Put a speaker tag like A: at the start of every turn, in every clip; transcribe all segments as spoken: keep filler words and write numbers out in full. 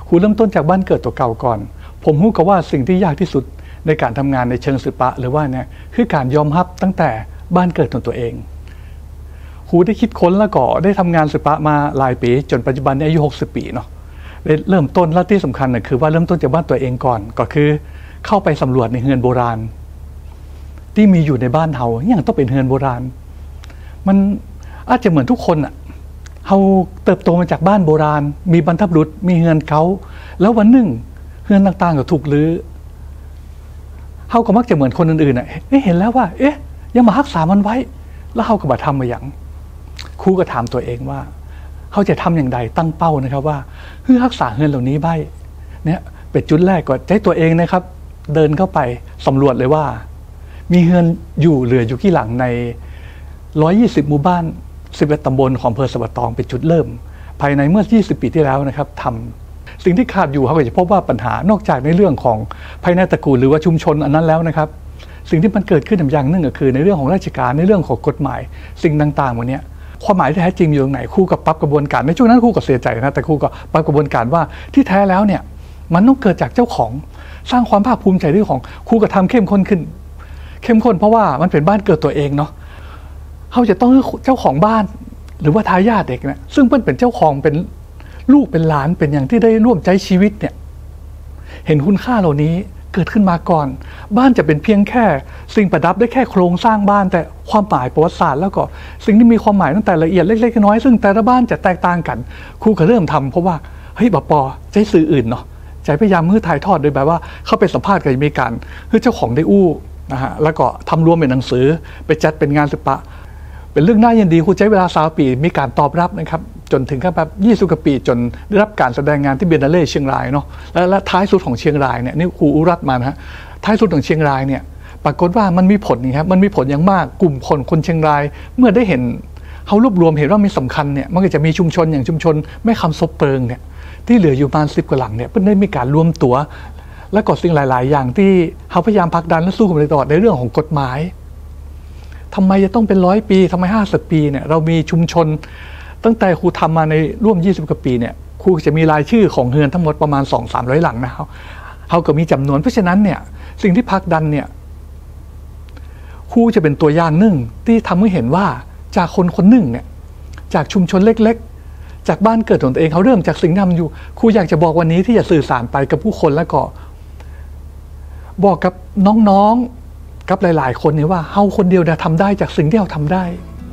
A: ครูเริ่มต้นจากบ้านเกิดตัวเก่าก่อนผมรู้กับว่าสิ่งที่ยากที่สุดในการทำงานในเชิงศิลปะหรือว่าเนี่ยคือการยอมรับตั้งแต่บ้านเกิดของตัวเองครูได้คิดค้นแล้วก็ได้ทำงานศิลปะมาหลายปีจนปัจจุบันนี้อายุหกสิบปีเนาะได้เริ่มต้นและที่สำคัญน่ะคือว่าเริ่มต้นจากบ้านตัวเองก่อนก็คือเข้าไปสำรวจในเฮือนโบราณที่มีอยู่ในบ้านเฮาอย่างต้องเป็นเฮือนโบราณมันอาจจะเหมือนทุกคนอ่ะเฮาเติบโตมาจากบ้านโบราณมีบรรพบุรุษมีเฮือนเก่าแล้ววันหนึ่งเฮือนต่างๆก็ถูกรื้อเฮาก็มักจะเหมือนคนอื่นๆน่ะเห็นแล้วว่าเอ๊ะยังมารักษามันไว้แล้วเฮาก็บ่ทำมาอย่างครูก็ถามตัวเองว่าเขาจะทำอย่างไรตั้งเป้านะครับว่าเพื่อรักษาเฮือนเหล่านี้ไว้เนี่ยเป็นจุดแรกก่อนใจตัวเองนะครับเดินเข้าไปสำรวจเลยว่ามีเฮือนอยู่เหลืออยู่กี่หลังในหนึ่งร้อยยี่สิบหมู่บ้านสิบเอ็ดตำบลของอำเภอสะบัดตองเป็นจุดเริ่มภายในเมื่อยี่สิบปีที่แล้วนะครับทำสิ่งที่ขาดอยู่เขาก็จะพบว่าปัญหานอกจากในเรื่องของภายในตระกูลหรือว่าชุมชนอันนั้นแล้วนะครับสิ่งที่มันเกิดขึ้นอย่างหนึ่งก็คือในเรื่องของราชการในเรื่องของกฎหมายสิ่งต่างๆวันนี้ความหมายที่แท้จริงอยู่ตรงไหนครูกับปรับกระบวนการในช่วงนั้นครูก็เสียใจนะแต่ครูก็ปรับกระบวนการว่าที่แท้แล้วเนี่ยมันต้องเกิดจากเจ้าของสร้างความภาคภูมิใจด้วยของครูก็ทำเข้มข้นขึ้นเข้มข้นเพราะว่ามันเป็นบ้านเกิดตัวเองเนาะเขาจะต้องเจ้าของบ้านหรือว่าทายาทเด็กเนี่ยซึ่งเพิ่นเป็นเจ้าของเป็นลูกเป็นหลานเป็นอย่างที่ได้ร่วมใจชีวิตเนี่ยเห็นคุณค่าเหล่านี้เกิดขึ้นมาก่อนบ้านจะเป็นเพียงแค่สิ่งประดับได้แค่โครงสร้างบ้านแต่ความหมายประวัติศาสตร์แล้วก็สิ่งที่มีความหมายตั้งแต่ละเอียดเล็กๆน้อยๆซึ่งแต่ละบ้านจะแตกต่างกันครูก็เริ่มทำเพราะว่าเฮ้ยบป.ใจสื่ออื่นเนาะใจพยายามมือถ่ายทอดโดยแบบว่าเข้าไปสัมภาษณ์กับมีการคือเจ้าของได้อู้นะฮะแล้วก็ทำรวมเป็นหนังสือไปจัดเป็นงานศิลปะเป็นเรื่องน่ายินดีครูใช้เวลาสามปีมีการตอบรับนะครับจนถึงขั้นแบบยี่สิบกว่าปีจนได้รับการแสดงงานที่เบียนนาเล่เชียงรายเนาะและและท้ายสุดของเชียงรายเนี่ยนี่ครูอุรัตมานะฮะท้ายสุดของเชียงรายเนี่ยปรากฏว่ามันมีผลนี่ครับมันมีผลอย่างมากกลุ่มคนคนเชียงรายเมื่อได้เห็นเขารวบรวมเห็นว่ามีสำคัญเนี่ยมันก็จะมีชุมชนอย่างชุมชนแม่คำซบเปิงเนี่ยที่เหลืออยู่ประมาณสิบกว่าหลังเนี่ยเพิ่งได้มีการรวมตัวและก็สิ่งหลายๆอย่างที่เขาพยายามผลักดันและสู้กันมาตลอดในเรื่องของกฎหมายทำไมจะต้องเป็นร้อยปีทำไมห้าสิบปีเนี่ยเรามีชุมชนตั้งแต่ครูทำมาในร่วมยี่สิบกว่าปีเนี่ยครูจะมีรายชื่อของเฮือนทั้งหมดประมาณ สองถึงสามร้อย หลังนะครับเขาก็มีจำนวนเพราะฉะนั้นเนี่ยสิ่งที่ผลักดันเนี่ยครูจะเป็นตัวอย่างหนึ่งที่ทำให้เห็นว่าจากคนคนหนึ่งเนี่ยจากชุมชนเล็กๆจากบ้านเกิดของตัวเองเขาเริ่มจากสิ่งที่ทำอยู่ครูอยากจะบอกวันนี้ที่จะสื่อสารไปกับผู้คนแล้วก็บอกกับน้องๆกับหลายๆคนเนี่ยว่าเฮาคนเดียวเนี่ยทำได้จากสิ่งที่เราทำได้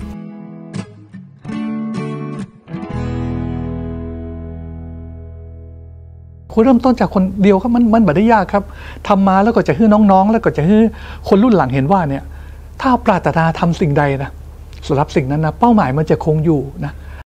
A: คุณเริ่มต้นจากคนเดียวครับมันมันไม่ได้ยากครับทำมาแล้วก็จะให้น้องๆแล้วก็จะให้คนรุ่นหลังเห็นว่าเนี่ยถ้าปรารถนาทำสิ่งใดนะสำหรับสิ่งนั้นนะเป้าหมายมันจะคงอยู่นะ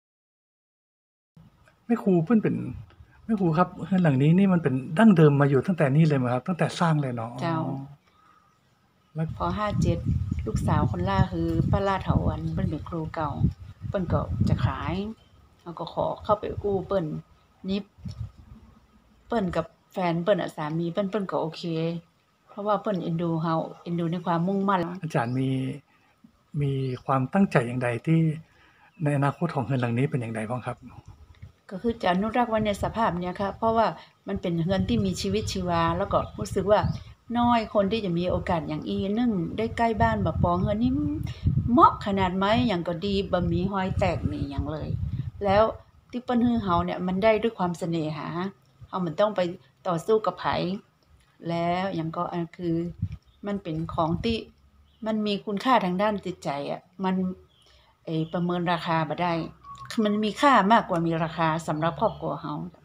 A: แม่ครูเพิ่นเป็นแม่ครูครับเฮือนหลังนี้นี่มันเป็นดั้งเดิมมาอยู่ตั้งแต่นี้เลยมั้ยครับตั้งแต่สร้างเลยเนาะ
B: เจ้าแล้วพอห้าเจ็ดลูกสาวคนล่าคือป้าลาเถาวันเพิ่นเป็นครูเก่าเพิ่นก็จะขายแล้วก็ขอเข้าไปกู้เปิ้นนิบเปิ้นกับแฟนเปิ้นอ่ะสามีเปิ้นเปิ้นก็โอเคเพราะว่าเปิ้นเอ็นดูเฮาเอ็นดูในความมุ่งมั่น
A: อาจารย์มีมีความตั้งใจอย่างใดที่ในอนาคตของเฮือนหลังนี้เป็นอย่างไรบ้างครับ
B: ก็คือจะอนุรักษ์ไว้ในสภาพเนี้ยค่ะเพราะว่ามันเป็นเฮือนที่มีชีวิตชีวาแล้วก็รู้สึกว่าน้อยคนที่จะมีโอกาสอย่างอีนึงได้ใกล้บ้านบ่ปอเฮือนนี่เหมาะขนาดไหมหยังก็ดีบ่มีรอยแตกนี่หยังเลยแล้วที่เปิ้นฮือเฮาเนี่ยมันได้ด้วยความเสน่หาเฮามันต้องไปต่อสู้กับไผแล้วหยังก็อันคือมันเป็นของที่มันมีคุณค่าทางด้านจิตใจอ่ะมันไอ้ประเมินราคาบ่ได้มันมีค่ามากกว่ามีราคาสำหรับครอบครัวเฮา